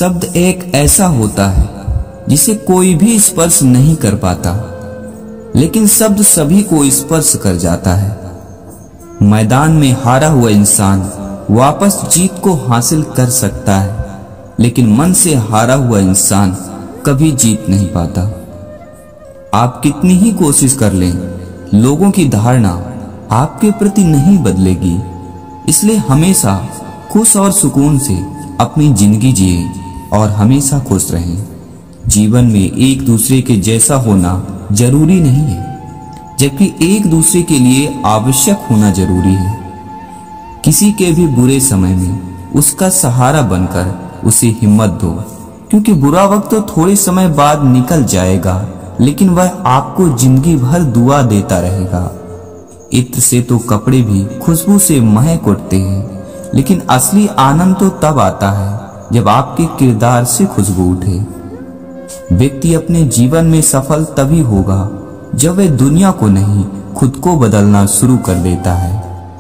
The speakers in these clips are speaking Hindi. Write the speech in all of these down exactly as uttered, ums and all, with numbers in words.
शब्द एक ऐसा होता है जिसे कोई भी स्पर्श नहीं कर पाता, लेकिन शब्द सभी को स्पर्श कर जाता है। मैदान में हारा हुआ इंसान वापस जीत को हासिल कर सकता है, लेकिन मन से हारा हुआ इंसान कभी जीत नहीं पाता। आप कितनी ही कोशिश कर लें, लोगों की धारणा आपके प्रति नहीं बदलेगी। इसलिए हमेशा खुश और सुकून से अपनी जिंदगी जिए और हमेशा खुश रहें। जीवन में एक दूसरे के जैसा होना जरूरी नहीं है, जबकि एक दूसरे के लिए आवश्यक होना जरूरी है। किसी के भी बुरे समय में उसका सहारा बनकर उसे हिम्मत दो, क्योंकि बुरा वक्त तो थोड़े समय बाद निकल जाएगा, लेकिन वह आपको जिंदगी भर दुआ देता रहेगा। इत्र से तो कपड़े भी खुशबू से महक उठते हैं, लेकिन असली आनंद तो तब आता है जब आपके किरदार से खुशबू उठे। व्यक्ति अपने जीवन में सफल तभी होगा जब वह दुनिया को नहीं, खुद को बदलना शुरू कर देता है।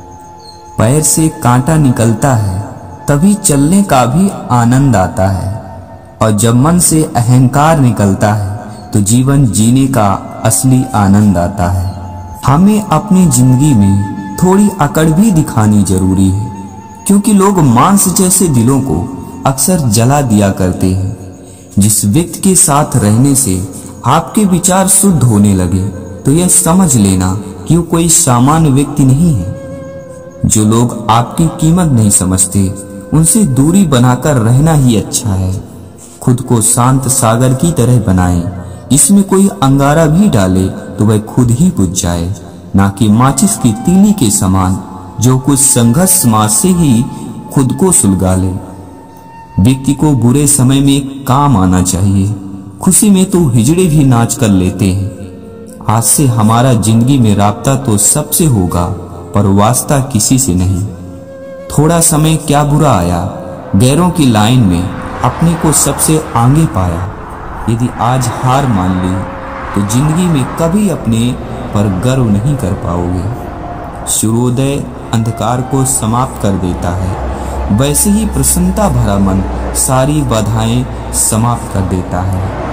पैर से कांटा निकलता है तभी चलने का भी आनंद आता है, और जब मन से अहंकार निकलता है तो जीवन जीने का असली आनंद आता है। हमें अपनी जिंदगी में थोड़ी अकड़ भी दिखानी जरूरी है, क्योंकि लोग मांस जैसे दिलों को अक्सर जला दिया करते हैं। जिस व्यक्ति के साथ रहने से आपके विचार शुद्ध होने लगे तो यह समझ लेना कि वो कोई सामान्य व्यक्ति नहीं है। जो लोग आपकी कीमत नहीं समझते उनसे दूरी बनाकर रहना ही अच्छा है। खुद को शांत सागर की तरह बनाएं, जिसमें कोई अंगारा भी डाले तो वह खुद ही बुझ जाए, ना कि माचिस की तीली के समान जो कुछ संघर्ष समाज से ही खुद को सुलगा ले। व्यक्ति को बुरे समय में काम आना चाहिए, खुशी में तो हिजड़े भी नाच कर लेते हैं। आज से हमारा जिंदगी में राब्ता तो सबसे होगा, पर वास्ता किसी से नहीं। थोड़ा समय क्या बुरा आया, गैरों की लाइन में अपने को सबसे आगे पाया। यदि आज हार मान ली तो जिंदगी में कभी अपने पर गर्व नहीं कर पाओगे। सूर्योदय अंधकार को समाप्त कर देता है, वैसे ही प्रसन्नता भरा मन सारी बाधाएं समाप्त कर देता है।